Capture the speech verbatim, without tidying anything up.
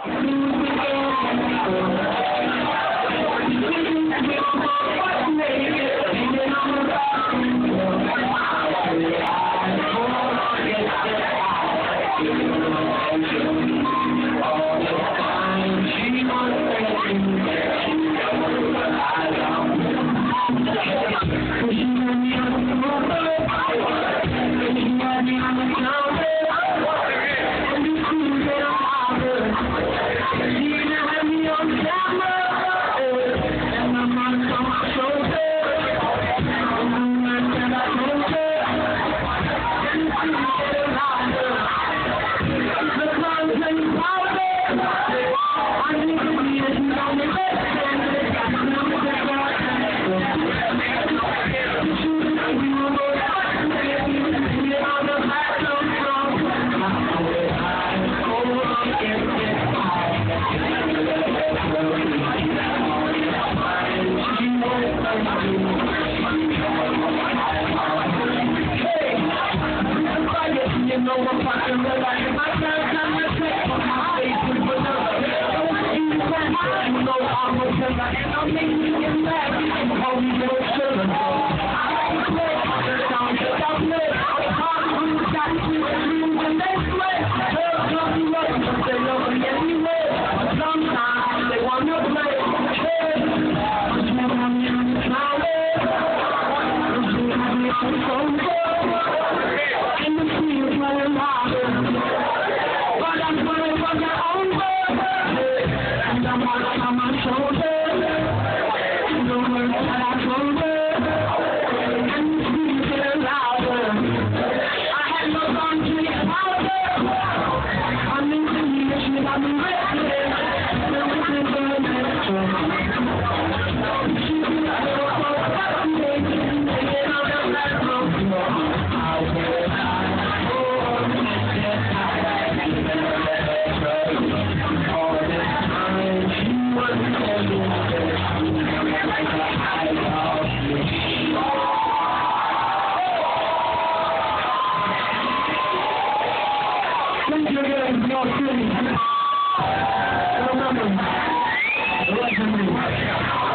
You know I'm fucking real like my first time I take on my face with vanilla. You know I'm a killer and I'm making you mad. Holy no sugar. I ain't play. Sound just out there. I'm hard to got to the when they play. Girls love me up, but they love me anyway. Sometimes they wanna play. Hey, but you have me on the cloud. You have me on the phone. Remember,